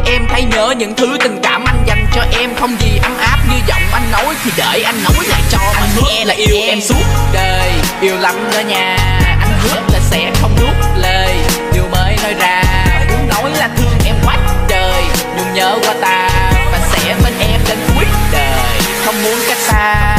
em, thấy nhớ những thứ tình cảm anh dành cho em. Không gì ấm áp như giọng anh nói, thì đợi anh nói lại cho mà nghe. Là yêu em suốt đời, yêu lắm đó nha. Anh hứa là sẽ không nuốt lời, điều mới nói ra. Muốn nói là thương em quá trời, nhưng nhớ qua ta và sẽ bên em đến cuối đời, không muốn cách xa.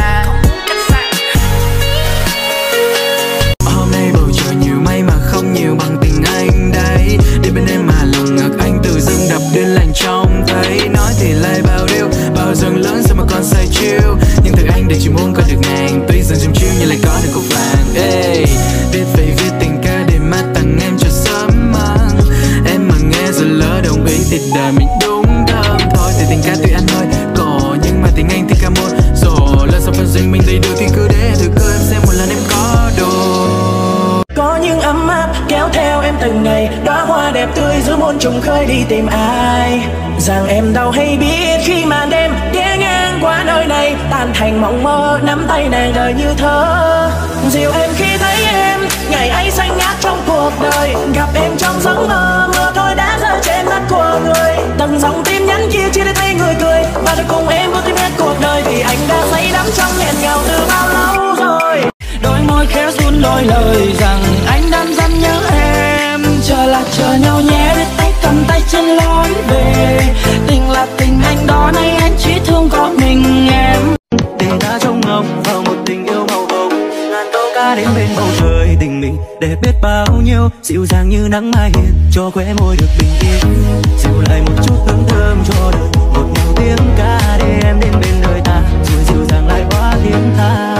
Hôm nay bầu trời nhiều mây mà không nhiều bằng tình anh đấy. Đi bên em mà lòng ngực anh tự dưng đập đến lạnh trông thấy. Nói thì lại bao điều, bao dần lớn sao mà còn say chill. Nhưng từ anh để chỉ muốn có được nàng, tuy dần chìm chill nhưng lại có được cúc vàng. Hey, biết phải viết tình ca để mà tặng em cho sớm mang. Em mà nghe rồi lỡ đồng ý thì đời mình đúng thơm thôi. Thì tình ca tùy anh thôi cổ, nhưng mà tình anh thì ca một rồi. Lần sau phần duyên mình đầy đủ thì cứ để thử cơ em xem một lần em có đồ. Có những ấm áp kéo theo em từng ngày, đóa hoa đẹp tươi giữa muôn trùng khơi đi tìm ai. Rằng em đâu hay biết khi màn đêm ghé ngang qua nơi này, tan thành mộng mơ nắm tay nàng đời như thơ. Dịu em khi thấy em, ngày ấy xanh ngát trong cuộc đời. Gặp em trong giấc mơ, mưa thôi đã rơi trên mắt của người. Từng dòng tin nhắn chia chia để thấy người cười, và để cùng em bước tiếp hết cuộc đời. Vì anh đã say đắm trong nghẹn ngào từ bao lâu rồi. Đôi môi khẽ run đôi lời rằng anh đang dần nhớ em. Chờ là chờ nhau nhé, để tay cầm tay trên lối về. Tình là tình anh đó, nay anh chỉ thương có mình em. Để ta trông ngóng vào một tình yêu màu hồng, ngàn câu ca đến bên bầu trời. Tình mình để biết bao nhiêu, dịu dàng như nắng mai hiền, cho khóe môi được bình yên. Dịu lại một chút hương thơm cho đời, một nhiều tiếng ca để em đến bên đời ta, rồi dịu dàng lại hóa tiếng tha.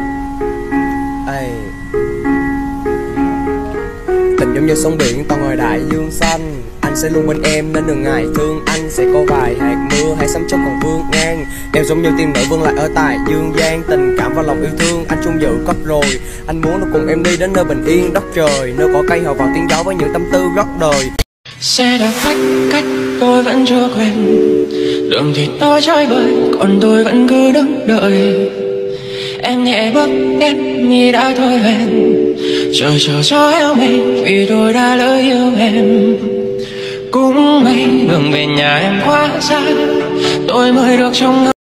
Tình giống như sóng biển to ngoài đại dương xanh, anh sẽ luôn bên em nên đừng ngại thương. Anh sẽ có vài hạt mưa hay sấm chớp còn vương ngang. Em giống như tiên nữ vương lại ở tại dương gian. Tình cảm và lòng yêu thương anh chung dự cất rồi. Anh muốn được cùng em đi đến nơi bình yên đất trời, nơi có cây hầu vào tiếng gió với những tâm tư gót đời. Xe đã cách tôi vẫn chưa quen, đường thì tôi trôi bời còn tôi vẫn cứ đứng đợi. Em nhẹ bước đến như đã thôi hẹn, chờ cho eo mình vì tôi đã lỡ yêu em. Cũng may đường về nhà em quá xa, tôi mới được trông